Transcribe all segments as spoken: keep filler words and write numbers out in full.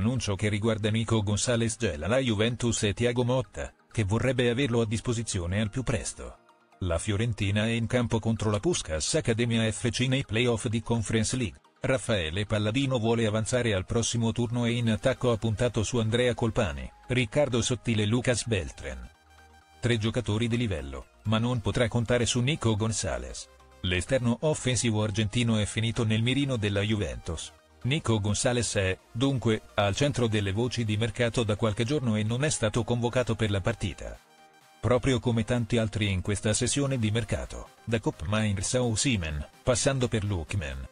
l'annuncio che riguarda Nico Gonzalez gela la Juventus e Thiago Motta, che vorrebbe averlo a disposizione al più presto. La Fiorentina è in campo contro la Puskás Academia F C nei playoff di Conference League. Raffaele Palladino vuole avanzare al prossimo turno e in attacco ha puntato su Andrea Colpani, Riccardo Sottile e Lucas Beltrán. Tre giocatori di livello, ma non potrà contare su Nico Gonzalez. L'esterno offensivo argentino è finito nel mirino della Juventus. Nico Gonzalez è, dunque, al centro delle voci di mercato da qualche giorno e non è stato convocato per la partita. Proprio come tanti altri in questa sessione di mercato, da Koopmeiners a Osimhen, passando per Lookman.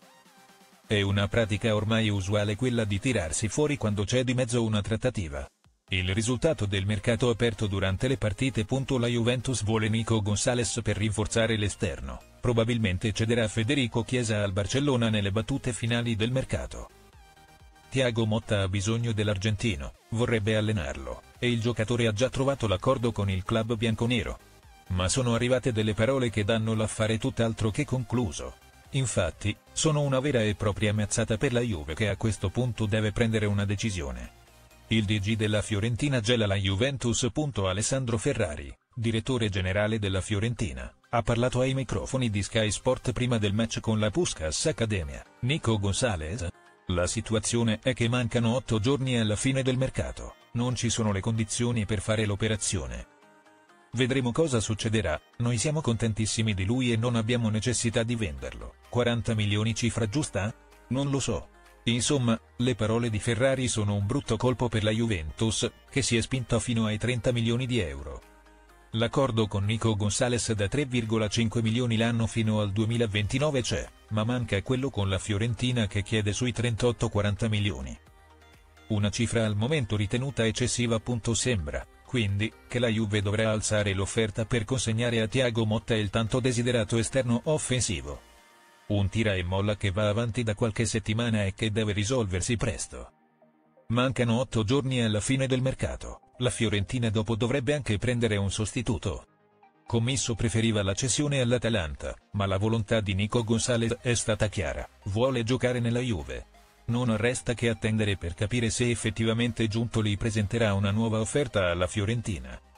È una pratica ormai usuale quella di tirarsi fuori quando c'è di mezzo una trattativa. Il risultato del mercato aperto durante le partite. La Juventus vuole Nico Gonzalez per rinforzare l'esterno, probabilmente cederà Federico Chiesa al Barcellona nelle battute finali del mercato. Thiago Motta ha bisogno dell'argentino, vorrebbe allenarlo, e il giocatore ha già trovato l'accordo con il club bianconero. Ma sono arrivate delle parole che danno l'affare tutt'altro che concluso. Infatti, sono una vera e propria mazzata per la Juve che a questo punto deve prendere una decisione. Il D G della Fiorentina gela la Juventus. Alessandro Ferrari, direttore generale della Fiorentina, ha parlato ai microfoni di Sky Sport prima del match con la Puskás Academia. Nico Gonzalez? La situazione è che mancano otto giorni alla fine del mercato, non ci sono le condizioni per fare l'operazione. Vedremo cosa succederà, noi siamo contentissimi di lui e non abbiamo necessità di venderlo. quaranta milioni cifra giusta? Non lo so. Insomma, le parole di Ferrari sono un brutto colpo per la Juventus, che si è spinta fino ai trenta milioni di euro. L'accordo con Nico Gonzalez da tre virgola cinque milioni l'anno fino al duemilaventinove c'è, ma manca quello con la Fiorentina che chiede sui trentotto quaranta milioni. Una cifra al momento ritenuta eccessiva. Sembra, quindi, che la Juve dovrà alzare l'offerta per consegnare a Thiago Motta il tanto desiderato esterno offensivo. Un tira e molla che va avanti da qualche settimana e che deve risolversi presto. Mancano otto giorni alla fine del mercato, la Fiorentina dopo dovrebbe anche prendere un sostituto. Commisso preferiva la cessione all'Atalanta, ma la volontà di Nico Gonzalez è stata chiara, vuole giocare nella Juve. Non resta che attendere per capire se effettivamente Giuntoli presenterà una nuova offerta alla Fiorentina.